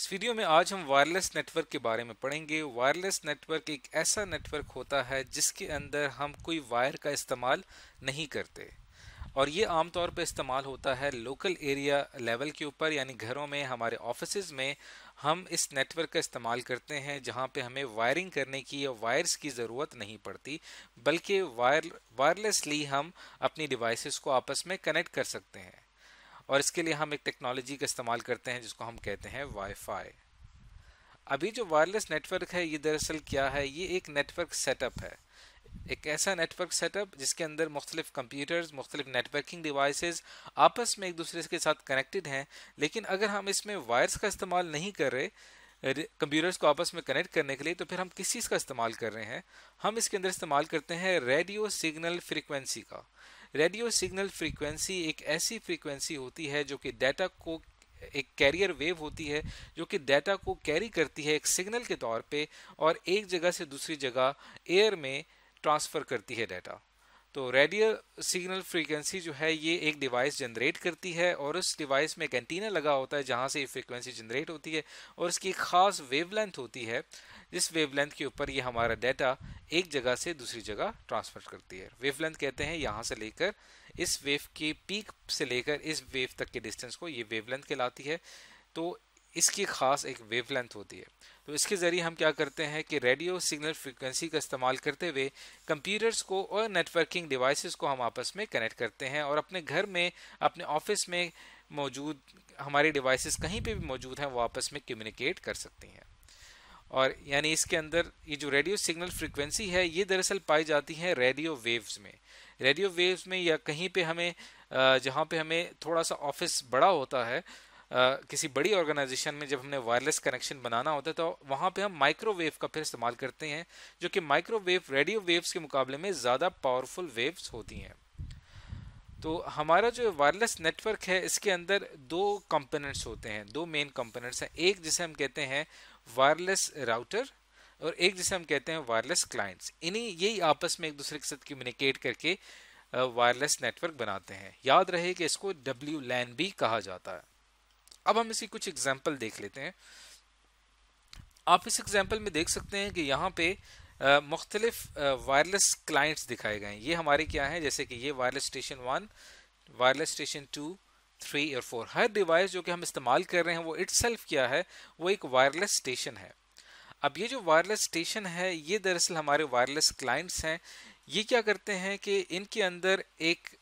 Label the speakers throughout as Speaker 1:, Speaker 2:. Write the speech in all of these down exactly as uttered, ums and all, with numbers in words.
Speaker 1: इस वीडियो में आज हम वायरलेस नेटवर्क के बारे में पढ़ेंगे। वायरलेस नेटवर्क एक ऐसा नेटवर्क होता है जिसके अंदर हम कोई वायर का इस्तेमाल नहीं करते और ये आमतौर पर इस्तेमाल होता है लोकल एरिया लेवल के ऊपर, यानी घरों में, हमारे ऑफिसेज में हम इस नेटवर्क का इस्तेमाल करते हैं जहां पे हमें वायरिंग करने की या वायर्स की ज़रूरत नहीं पड़ती, बल्कि वायर वायरलेसली हम अपनी डिवाइसेस को आपस में कनेक्ट कर सकते हैं। और इसके लिए हम एक टेक्नोलॉजी का इस्तेमाल करते हैं जिसको हम कहते हैं वाईफाई। अभी जो वायरलेस नेटवर्क है ये दरअसल क्या है, ये एक नेटवर्क सेटअप है, एक ऐसा नेटवर्क सेटअप जिसके अंदर मुख्तलिफ कंप्यूटर्स, मुख्तलिफ नेटवर्किंग डिवाइसेस आपस में एक दूसरे के साथ कनेक्टेड हैं। लेकिन अगर हम इसमें वायर्स का इस्तेमाल नहीं कर रहे कंप्यूटर्स को आपस में कनेक्ट करने के लिए, तो फिर हम किस चीज़ का इस्तेमाल कर रहे हैं? हम इसके अंदर इस्तेमाल करते हैं रेडियो सिग्नल फ्रीक्वेंसी का। रेडियो सिग्नल फ्रीक्वेंसी एक ऐसी फ्रीक्वेंसी होती है जो कि डाटा को, एक कैरियर वेव होती है जो कि डाटा को कैरी करती है एक सिग्नल के तौर पे और एक जगह से दूसरी जगह एयर में ट्रांसफ़र करती है डाटा। तो रेडियो सिग्नल फ्रीक्वेंसी जो है ये एक डिवाइस जनरेट करती है और उस डिवाइस में एक एंटीना लगा होता है जहां से ये फ्रीक्वेंसी जनरेट होती है और इसकी एक ख़ास वेवलेंथ होती है। जिस वेवलेंथ के ऊपर ये हमारा डाटा एक जगह से दूसरी जगह ट्रांसफ़र करती है। वेवलेंथ कहते हैं यहाँ से लेकर इस वेव के पीक से लेकर इस वेव तक के डिस्टेंस को ये वेवलेंथ कहलाती है। तो इसकी ख़ास एक वेवलेंथ होती है। तो इसके ज़रिए हम क्या करते हैं कि रेडियो सिग्नल फ्रीक्वेंसी का इस्तेमाल करते हुए कंप्यूटर्स को और नेटवर्किंग डिवाइसेस को हम आपस में कनेक्ट करते हैं और अपने घर में, अपने ऑफिस में मौजूद हमारी डिवाइसेस कहीं पे भी मौजूद हैं वो आपस में कम्युनिकेट कर सकती हैं। और यानी इसके अंदर ये जो रेडियो सिग्नल फ्रीक्वेंसी है ये दरअसल पाई जाती है रेडियो वेव्स में। रेडियो वेव्स में या कहीं पे हमें जहाँ पे हमें थोड़ा सा ऑफिस बड़ा होता है, Uh, किसी बड़ी ऑर्गेनाइजेशन में जब हमने वायरलेस कनेक्शन बनाना होता है तो वहाँ पे हम माइक्रोवेव का फिर इस्तेमाल करते हैं, जो कि माइक्रोवेव रेडियो वेव्स के मुकाबले में ज़्यादा पावरफुल वेव्स होती हैं। तो हमारा जो वायरलेस नेटवर्क है इसके अंदर दो कंपोनेंट्स होते हैं, दो मेन कंपोनेंट्स हैं। एक जिसे हम कहते हैं वायरलेस राउटर और एक जिसे हम कहते हैं वायरलेस क्लाइंट्स। इन्हीं यही आपस में एक दूसरे के साथ कम्युनिकेट करके वायरलेस नेटवर्क बनाते हैं। याद रहे कि इसको डब्ल्यू लैन भी कहा जाता है। अब हम इसकी कुछ एग्जाम्पल देख लेते हैं। आप इस एग्जाम्पल में देख सकते हैं कि यहाँ पे मुख्तलिफ वायरलेस क्लाइंट्स दिखाए गए हैं। ये हमारे क्या हैं, जैसे कि ये wireless station one, wireless station two, three और फोर। हर डिवाइस जो कि हम इस्तेमाल कर रहे हैं वो इटसेल्फ क्या है, वो एक वायरलेस स्टेशन है। अब ये जो वायरलेस स्टेशन है ये दरअसल हमारे वायरलेस क्लाइंट्स हैं। ये क्या करते हैं कि इनके अंदर एक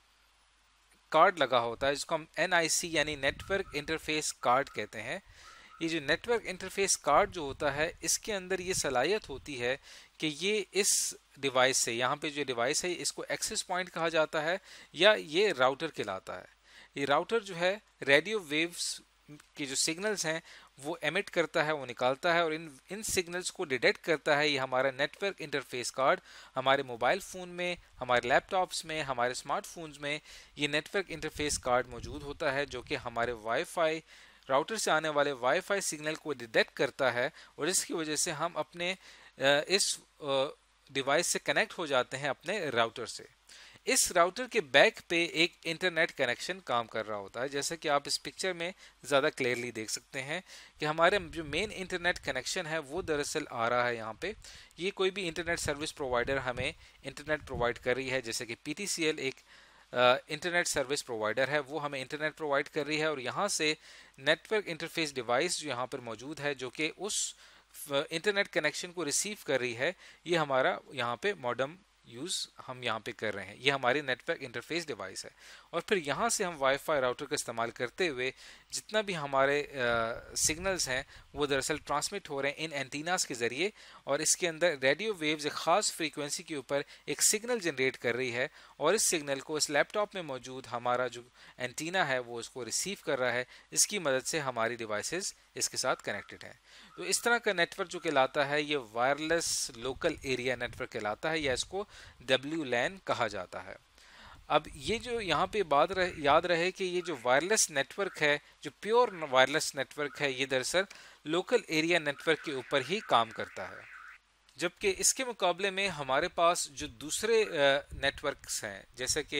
Speaker 1: कार्ड लगा होता है जिसको हम एन आई सी यानी नेटवर्क इंटरफेस कार्ड कहते हैं। ये जो नेटवर्क इंटरफेस कार्ड जो होता है इसके अंदर ये सलाहियत होती है कि ये इस डिवाइस से, यहाँ पे जो डिवाइस है इसको एक्सेस पॉइंट कहा जाता है या ये राउटर कहलाता है। ये राउटर जो है रेडियो वेव्स की जो सिग्नल्स हैं वो एमिट करता है, वो निकालता है और इन इन सिग्नल्स को डिटेक्ट करता है। ये हमारा नेटवर्क इंटरफेस कार्ड हमारे मोबाइल फ़ोन में, हमारे लैपटॉप्स में, हमारे स्मार्टफोन्स में ये नेटवर्क इंटरफेस कार्ड मौजूद होता है जो कि हमारे वाईफाई राउटर से आने वाले वाईफाई सिग्नल को डिटेक्ट करता है और इसकी वजह से हम अपने इस डिवाइस से कनेक्ट हो जाते हैं अपने राउटर से। इस राउटर के बैक पे एक इंटरनेट कनेक्शन काम कर रहा होता है, जैसे कि आप इस पिक्चर में ज़्यादा क्लियरली देख सकते हैं कि हमारे जो मेन इंटरनेट कनेक्शन है वो दरअसल आ रहा है यहाँ पे। ये कोई भी इंटरनेट सर्विस प्रोवाइडर हमें इंटरनेट प्रोवाइड कर रही है, जैसे कि पी टी सी एल एक इंटरनेट सर्विस प्रोवाइडर है, वो हमें इंटरनेट प्रोवाइड कर रही है और यहाँ से नेटवर्क इंटरफेस डिवाइस जो यहाँ पर मौजूद है जो कि उस इंटरनेट कनेक्शन को रिसीव कर रही है, ये हमारा यहाँ पे मॉडेम यूज़ हम यहाँ पे कर रहे हैं। ये हमारी नेटवर्क इंटरफेस डिवाइस है और फिर यहाँ से हम वाईफाई राउटर का इस्तेमाल करते हुए जितना भी हमारे सिग्नल्स हैं वो दरअसल ट्रांसमिट हो रहे हैं इन एंटीनास के ज़रिए और इसके अंदर रेडियो वेव्स एक ख़ास फ्रीक्वेंसी के ऊपर एक सिग्नल जनरेट कर रही है और इस सिग्नल को इस लैपटॉप में मौजूद हमारा जो एंटीना है वो इसको रिसीव कर रहा है। इसकी मदद से हमारी डिवाइसेस इसके साथ कनेक्टेड हैं। तो इस तरह का नेटवर्क जो कहलाता है ये वायरलेस लोकल एरिया नेटवर्क कहलाता है या इसको डब्ल्यू लैन कहा जाता है। अब ये जो यहाँ पे बात रहे, याद रहे कि ये जो वायरलेस नेटवर्क है, जो प्योर वायरलेस नेटवर्क है, ये दरअसल लोकल एरिया नेटवर्क के ऊपर ही काम करता है। जबकि इसके मुकाबले में हमारे पास जो दूसरे नेटवर्क्स हैं, जैसे कि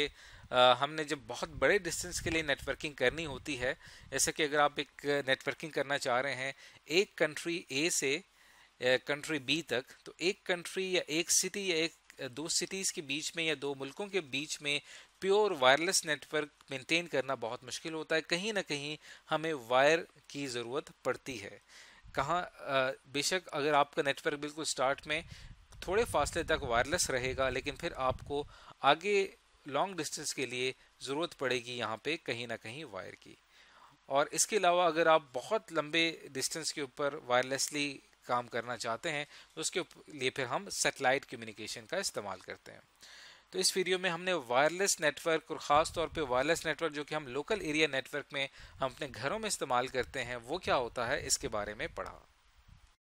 Speaker 1: आ, हमने जब बहुत बड़े डिस्टेंस के लिए नेटवर्किंग करनी होती है, जैसे कि अगर आप एक नेटवर्किंग करना चाह रहे हैं एक कंट्री ए से कंट्री बी तक, तो एक कंट्री या एक सिटी या एक दो सिटीज़ के बीच में या दो मुल्कों के बीच में प्योर वायरलेस नेटवर्क मेंटेन करना बहुत मुश्किल होता है। कहीं ना कहीं हमें वायर की ज़रूरत पड़ती है। कहाँ बेशक अगर आपका नेटवर्क बिल्कुल स्टार्ट में थोड़े फासले तक वायरलेस रहेगा, लेकिन फिर आपको आगे लॉन्ग डिस्टेंस के लिए ज़रूरत पड़ेगी यहाँ पे कहीं ना कहीं वायर की। और इसके अलावा अगर आप बहुत लंबे डिस्टेंस के ऊपर वायरलेसली काम करना चाहते हैं तो उसके लिए फिर हम सैटेलाइट कम्युनिकेशन का इस्तेमाल करते हैं। तो इस वीडियो में हमने वायरलेस नेटवर्क और ख़ास तौर पे वायरलेस नेटवर्क जो कि हम लोकल एरिया नेटवर्क में हम अपने घरों में इस्तेमाल करते हैं वो क्या होता है इसके बारे में पढ़ा।